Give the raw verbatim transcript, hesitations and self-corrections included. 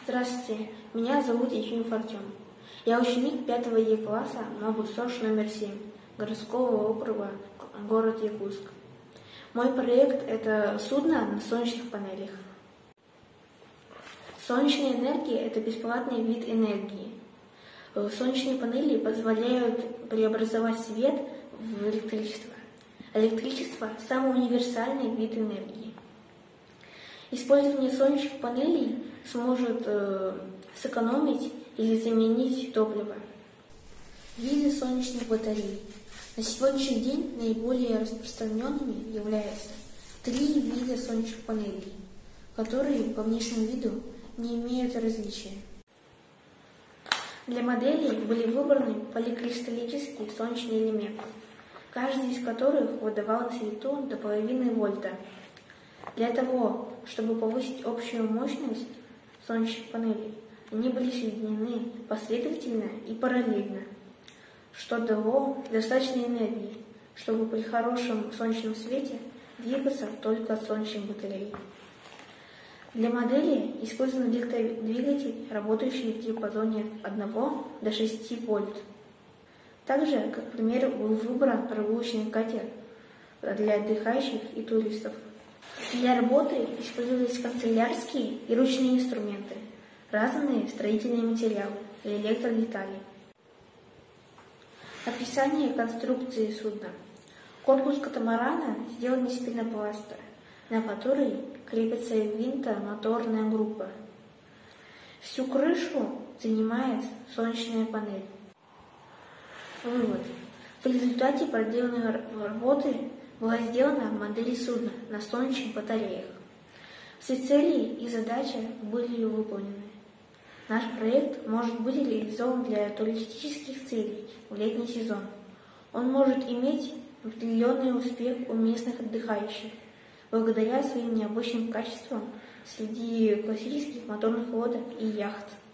Здравствуйте, меня зовут Ефимов Артем. Я ученик пятого Е класса МОБУ-СОЖ номер семь городского округа, город Якутск. Мой проект – это судно на солнечных панелях. Солнечная энергия – это бесплатный вид энергии. Солнечные панели позволяют преобразовать свет в электричество. Электричество – самый универсальный вид энергии. Использование солнечных панелей сможет э, сэкономить или заменить топливо. Виды солнечных батарей. На сегодняшний день наиболее распространенными являются три вида солнечных панелей, которые по внешнему виду не имеют различия. Для моделей были выбраны поликристаллические солнечные элементы, каждый из которых выдавал на свету до половины вольта. Для того, чтобы повысить общую мощность солнечных панелей, они были соединены последовательно и параллельно, что дало достаточно энергии, чтобы при хорошем солнечном свете двигаться только от солнечных батарей. Для модели использован двигатель, работающий в диапазоне от одного до шести вольт. Также, как пример, был выбран прогулочный катер для отдыхающих и туристов. Для работы использовались канцелярские и ручные инструменты, разные строительные материалы и электродетали. Описание конструкции судна. Корпус катамарана сделан из пенопласта, на который крепится винтомоторная группа. Всю крышу занимает солнечная панель. Вывод. В результате проделанной работы была сделана модель судна на солнечных батареях. Все цели и задачи были выполнены. Наш проект может быть реализован для туристических целей в летний сезон. Он может иметь определенный успех у местных отдыхающих, благодаря своим необычным качествам среди классических моторных лодок и яхт.